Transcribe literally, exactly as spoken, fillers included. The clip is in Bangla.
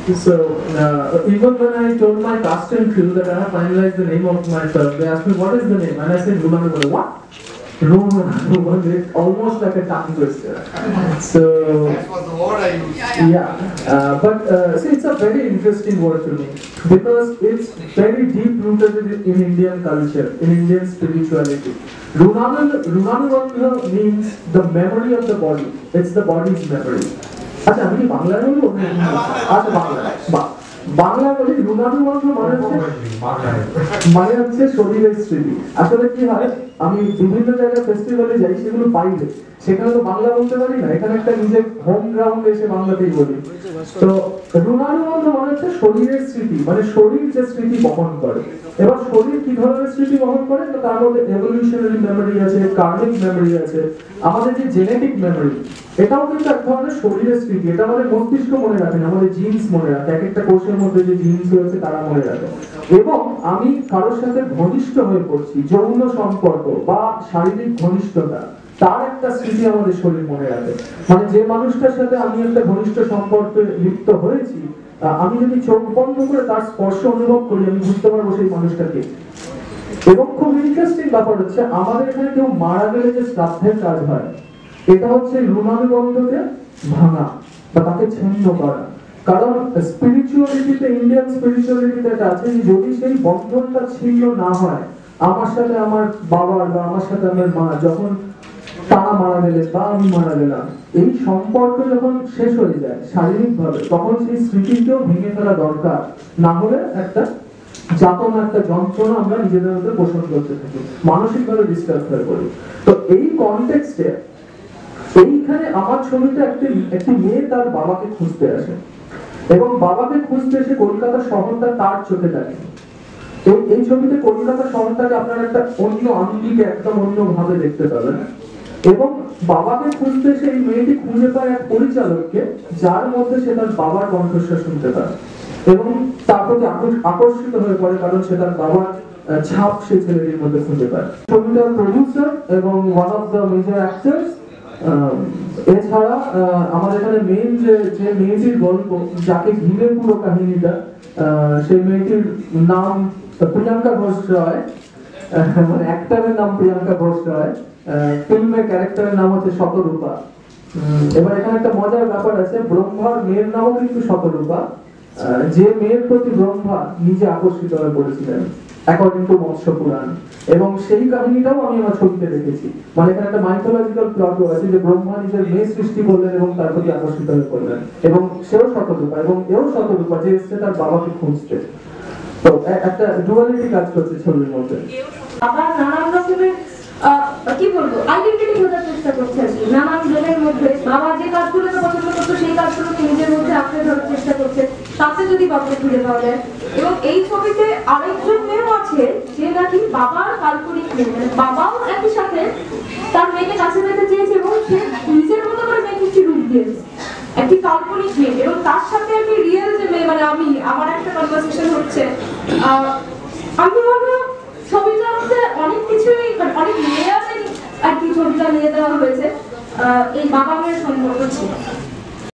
So uh, even when I told my cast and crew that I have finalized the name of my film, they asked me what is the name, and I said Runanubandha. What? Runanubandha. It's almost like a tongue twister. So that was the word I used. yeah, uh, but uh, see, it's a very interesting word to me because it's very deep rooted in Indian culture, in Indian spirituality. Runanubandha means the memory of the body. It's the body's memory. আচ্ছা আমি কি বাংলায় বলবো? আচ্ছা বাংলায় বাংলায় বলি রুনানুবন্ধ মানে হচ্ছে মানে হচ্ছে শরীরের স্মৃতি। আসলে কি হয়, আমি বিভিন্ন জায়গায় ফেস্টিভ্যালে যাই, সেগুলো পাইলে সেখানে তো বাংলা বলতে পারি না, এখানে একটা নিজের হোম গ্রাউন্ডে এসে বাংলাতেই বলি। তো রুনানুবন্ধ মানে হচ্ছে শরীরের স্মৃতি, মানে শরীর যে স্মৃতি বহন করে। এবার শরীর কি ধরনের স্মৃতি বহন করে, তো তার মধ্যে এভলিউশনারি মেমোরি আছে, কার্মিক মেমোরি আছে, আমাদের যে জেনেটিক মেমোরি, এটাও কিন্তু এক ধরনের শরীরের স্মৃতি। এটা আমাদের মস্তিষ্ক মনে রাখে না, আমাদের জিনস মনে রাখে, এক একটা কোষের মধ্যে যে জিনস রয়েছে তারা মনে রাখে। এবং আমি কারোর সাথে ঘনিষ্ঠ হয়ে পড়ছি, যৌন সম্পর্ক বা শারীরিক ঘনিষ্ঠতা, তার একটা স্মৃতি আমাদের শরীর মনে রাখে। মানে যে মানুষটার সাথে আমি একটা ঘনিষ্ঠ সম্পর্কে লিপ্ত হয়েছি, আমি যদি চোখ বন্ধ করে তার স্পর্শ অনুভব করি, আমি বুঝতে পারবো সেই মানুষটাকে। এবং খুব ইন্টারেস্টিং ব্যাপার হচ্ছে, আমাদের এখানে কেউ মারা গেলে যে শ্রাদ্ধের কাজ হয়, এটা হচ্ছে রুনানুবন্ধকে ভাঙা বা তাকে ছিন্ন করা। কারণ স্পিরিচুয়ালিটিতে, ইন্ডিয়ান স্পিরিচুয়ালিটিতে এটা আছে যে যদি সেই বন্ধনটা ছিন্ন না হয়, আমার সাথে আমার বাবার বা আমার সাথে আমার মা যখন তারা মারা গেলে বা আমি মারা গেলাম, এই সম্পর্ক যখন শেষ হয়ে যায় শারীরিকভাবে, তখন সেই স্মৃতিকেও ভেঙে ফেলা দরকার। না হলে একটা যাতনা, একটা যন্ত্রণা আমরা নিজেদের মধ্যে পোষণ করতে থাকি, মানসিকভাবে ডিস্টার্ব হয়ে পড়ি। তো এই কনটেক্সটে এইখানে আমার ছবিতে একটি একটি মেয়ে তার বাবাকে খুঁজতে আসে, এবং বাবাকে খুঁজতে এসে কলকাতা শহরটা তার চোখে দেখে। এই এই ছবিতে কলকাতা শহরটাকে আপনারা একটা অন্য আঙ্গিকে, একদম অন্য ভাবে দেখতে পাবেন। এবং বাবাকে খুঁজতে এসে এই মেয়েটি খুঁজে পায় এক পরিচালককে, যার মধ্যে সে তার বাবার কণ্ঠস্বর শুনতে পায় এবং তার প্রতি আকর্ষিত হয়ে পড়ে, কারণ সে তার বাবার ছাপ সেই ছেলেটির মধ্যে খুঁজে পায়। ছবিটার প্রডিউসার এবং one of the major actors. এছাড়া আমাদের এখানে মেইন যে যে মেয়েটির গল্প, যাকে ঘিরে পুরো কাহিনীটা, সেই মেয়েটির নাম প্রিয়াঙ্কা ঘোষ রয়, মানে অ্যাক্টরের নাম প্রিয়াঙ্কা ঘোষ রয়, ফিল্মের ক্যারেক্টারের নাম হচ্ছে শতরূপা। এবার এখানে একটা মজার ব্যাপার আছে, ব্রহ্মার মেয়ের নামও কিন্তু শতরূপা, যে মেয়ের প্রতি ব্রহ্মা নিজে আকর্ষিত হয়ে পড়েছিলেন অ্যাকর্ডিং টু মৎস্য পুরাণ। এবং সেই কাহিনীটাও আমি আমার ছবিতে দেখেছি। মানে এখানে একটা মাইথোলজিক্যাল প্লটও আছে যে ব্রহ্মা নিজের মেয়ে সৃষ্টি করলেন এবং তার প্রতি আকর্ষিত হয়ে পড়লেন, এবং সেও শতরূপা এবং এও শতরূপা, যে এসছে তার বাবাকে খুঁজতে। তো একটা ডুয়ালিটি কাজ করছে ছবির মধ্যে। আবার নানান রকমের কি বলবো আইডেন্টিটি খোঁজার চেষ্টা করছে আর কি, নানান জনের মধ্যে বাবা যে কাজগুলোকে পছন্দ করতো সেই কাজগুলোকে নিজের মধ্যে আঁকড়ে ধরার চেষ্টা করছে, তাতে যদি বাবাকে খুঁজে পাওয়া যায়। এবং এই ছবিতে আরেকজন মেয়েও আছে যে নাকি বাবার কাল্পনিক মেয়ে, মানে বাবাও একই সাথে তার মেয়েকে কাছে পেতে চেয়েছে এবং সে নিজের মতো করে মেয়েকে একটি রূপ দিয়েছে, একটি কাল্পনিক মেয়ে, এবং তার সাথে একটি রিয়েল যে মেয়ে, মানে আমি আমার একটা কনভারসেশন হচ্ছে। আমি ভাবলাম ছবিটার মধ্যে অনেক কিছুই, অনেক লেয়ারে আর কি ছবিটা নিয়ে দেওয়া হয়েছে, এই বাবা মেয়ের সম্পর্ক ছিল।